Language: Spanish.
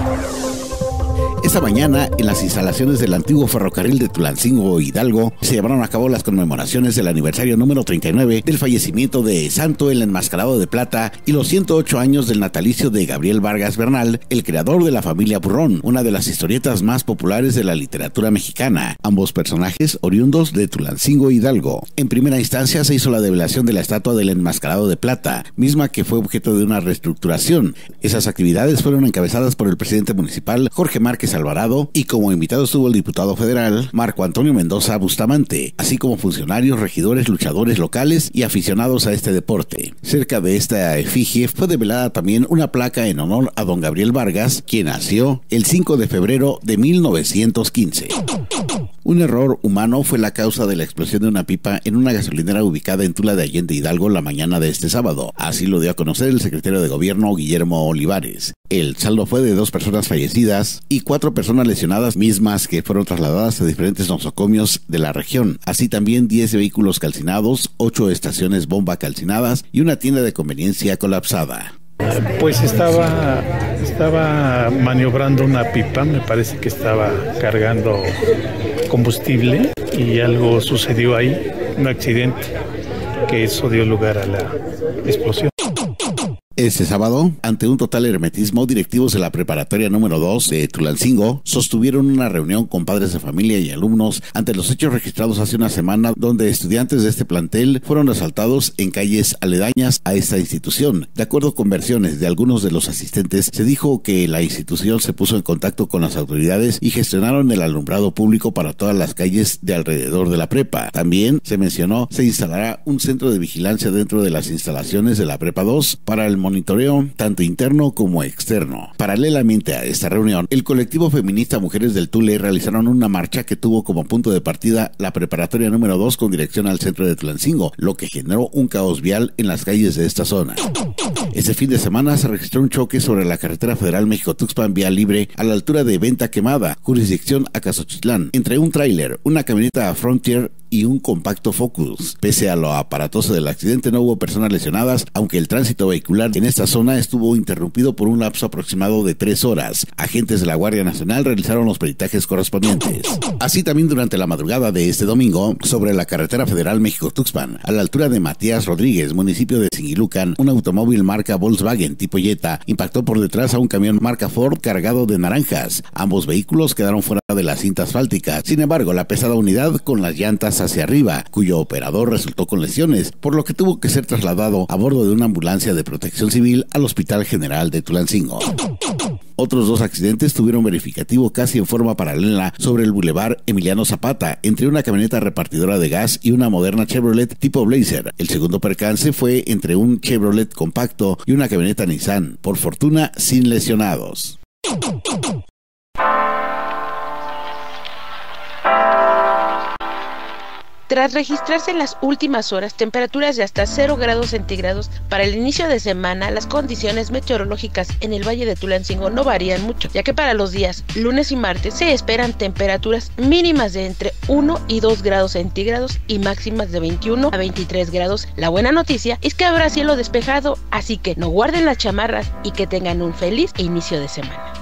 Esta mañana, en las instalaciones del antiguo ferrocarril de Tulancingo, Hidalgo, se llevaron a cabo las conmemoraciones del aniversario número 39 del fallecimiento de Santo el Enmascarado de Plata y los 108 años del natalicio de Gabriel Vargas Bernal, el creador de la familia Burrón, una de las historietas más populares de la literatura mexicana, ambos personajes oriundos de Tulancingo, Hidalgo. En primera instancia se hizo la develación de la estatua del Enmascarado de Plata, misma que fue objeto de una reestructuración. Esas actividades fueron encabezadas por el presidente municipal, Jorge Márquez Alvarado, y como invitado estuvo el diputado federal Marco Antonio Mendoza Bustamante, así como funcionarios, regidores, luchadores locales y aficionados a este deporte. Cerca de esta efigie fue develada también una placa en honor a don Gabriel Vargas, quien nació el 5 de febrero de 1915. Un error humano fue la causa de la explosión de una pipa en una gasolinera ubicada en Tula de Allende, Hidalgo, la mañana de este sábado. Así lo dio a conocer el secretario de Gobierno, Guillermo Olivares. El saldo fue de 2 personas fallecidas y 4 personas lesionadas, mismas que fueron trasladadas a diferentes nosocomios de la región. Así también 10 vehículos calcinados, 8 estaciones bomba calcinadas y una tienda de conveniencia colapsada. Pues estaba maniobrando una pipa, me parece que estaba cargando combustible y algo sucedió ahí, un accidente, que eso dio lugar a la explosión. Este sábado, ante un total hermetismo, directivos de la preparatoria número 2 de Tulancingo sostuvieron una reunión con padres de familia y alumnos ante los hechos registrados hace una semana, donde estudiantes de este plantel fueron asaltados en calles aledañas a esta institución. De acuerdo con versiones de algunos de los asistentes, se dijo que la institución se puso en contacto con las autoridades y gestionaron el alumbrado público para todas las calles de alrededor de la prepa. También se mencionó se instalará un centro de vigilancia dentro de las instalaciones de la prepa 2 para el monitoreo tanto interno como externo. Paralelamente a esta reunión, el colectivo feminista Mujeres del Tule realizaron una marcha que tuvo como punto de partida la preparatoria número 2 con dirección al centro de Tulancingo, lo que generó un caos vial en las calles de esta zona. Este fin de semana se registró un choque sobre la carretera federal México-Tuxpan vía libre a la altura de Venta Quemada, jurisdicción Acasochitlán, entre un tráiler, una camioneta Frontier y un compacto Focus. Pese a lo aparatoso del accidente, no hubo personas lesionadas, aunque el tránsito vehicular en esta zona estuvo interrumpido por un lapso aproximado de 3 horas. Agentes de la Guardia Nacional realizaron los peritajes correspondientes. Así también durante la madrugada de este domingo, sobre la carretera federal México-Tuxpan, a la altura de Matías Rodríguez, municipio de Singilucan, un automóvil marca Volkswagen tipo Jetta impactó por detrás a un camión marca Ford cargado de naranjas. Ambos vehículos quedaron fuera de la cinta asfáltica. Sin embargo, la pesada unidad con las llantas hacia arriba, cuyo operador resultó con lesiones, por lo que tuvo que ser trasladado a bordo de una ambulancia de protección civil al Hospital General de Tulancingo. Otros 2 accidentes tuvieron verificativo casi en forma paralela sobre el bulevar Emiliano Zapata, entre una camioneta repartidora de gas y una moderna Chevrolet tipo Blazer. El segundo percance fue entre un Chevrolet compacto y una camioneta Nissan, por fortuna sin lesionados. Tras registrarse en las últimas horas temperaturas de hasta 0 grados centígrados para el inicio de semana, las condiciones meteorológicas en el Valle de Tulancingo no varían mucho, ya que para los días lunes y martes se esperan temperaturas mínimas de entre 1 y 2 grados centígrados y máximas de 21 a 23 grados. La buena noticia es que habrá cielo despejado, así que no guarden las chamarras y que tengan un feliz inicio de semana.